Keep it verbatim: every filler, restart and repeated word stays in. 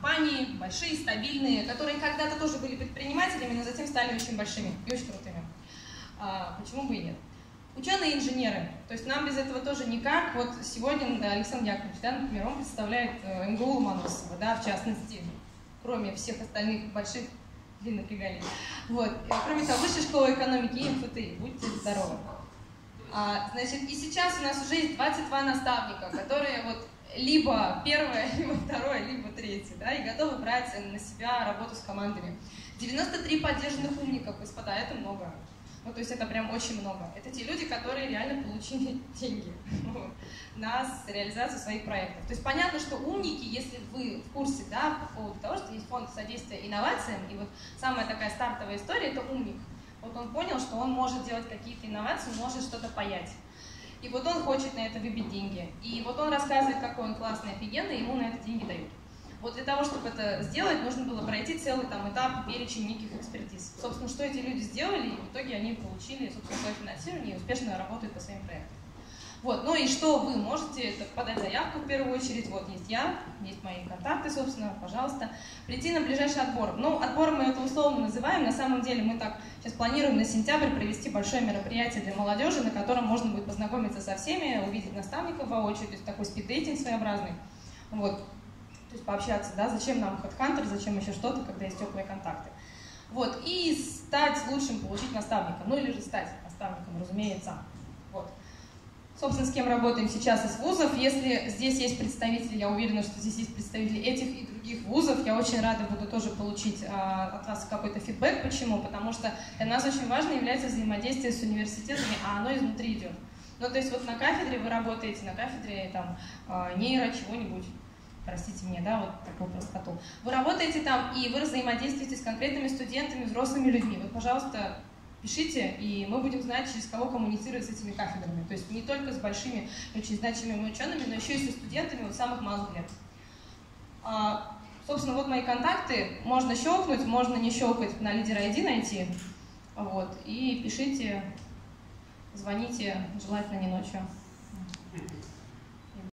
компании, большие, стабильные, которые когда-то тоже были предпринимателями, но затем стали очень большими и очень крутыми. А, почему бы и нет? Ученые и инженеры. То есть нам без этого тоже никак. Вот сегодня да, Александр Яковлевич, да, например, он представляет э, эм гэ у Ломоносова, да, в частности, кроме всех остальных больших длинных регалий. Вот. Кроме того, Высшая школа экономики и эм эф тэ и. Будьте здоровы. А, значит, и сейчас у нас уже есть двадцать два наставника, которые вот либо первое, либо второе, либо третье, да, и готовы брать на себя работу с командами. девяносто три поддержанных умников, господа, это много. Ну, то есть это прям очень много. Это те люди, которые реально получили деньги на реализацию своих проектов. То есть понятно, что умники, если вы в курсе, да, по поводу того, что есть фонд содействия инновациям, и вот самая такая стартовая история – это умник. Вот он понял, что он может делать какие-то инновации, может что-то паять. И вот он хочет на это выбить деньги. И вот он рассказывает, какой он классный, офигенный, ему на это деньги дают. Вот для того, чтобы это сделать, нужно было пройти целый там этап, перечень неких экспертиз. Собственно, что эти люди сделали, и в итоге они получили, собственно, свое финансирование и успешно работают по своим проектам. Вот, ну и что вы можете, это подать заявку в первую очередь, вот есть я, есть мои контакты, собственно, пожалуйста, прийти на ближайший отбор. Ну, отбором мы это условно называем, на самом деле мы так сейчас планируем на сентябрь провести большое мероприятие для молодежи, на котором можно будет познакомиться со всеми, увидеть наставников воочию, то есть такой спид-дейтинг своеобразный, вот, то есть пообщаться, да, зачем нам HeadHunter, зачем еще что-то, когда есть теплые контакты. Вот, и стать лучшим, получить наставником, ну или же стать наставником, разумеется, вот. Собственно, с кем работаем сейчас из вузов. Если здесь есть представители, я уверена, что здесь есть представители этих и других вузов, я очень рада буду тоже получить а, от вас какой-то фидбэк. Почему? Потому что для нас очень важно является взаимодействие с университетами, а оно изнутри идет. Ну, то есть вот на кафедре вы работаете, на кафедре там нейро чего-нибудь, простите меня, да, вот такую простоту. Вы работаете там, и вы взаимодействуете с конкретными студентами, взрослыми людьми. Вот, пожалуйста, пишите, и мы будем знать, через кого коммуницировать с этими кафедрами. То есть не только с большими, очень значимыми учеными, но еще и со студентами вот самых малых лет. А, собственно, вот мои контакты. Можно щелкнуть, можно не щелкать, на лидер ай ди найти. Вот, и пишите, звоните, желательно не ночью.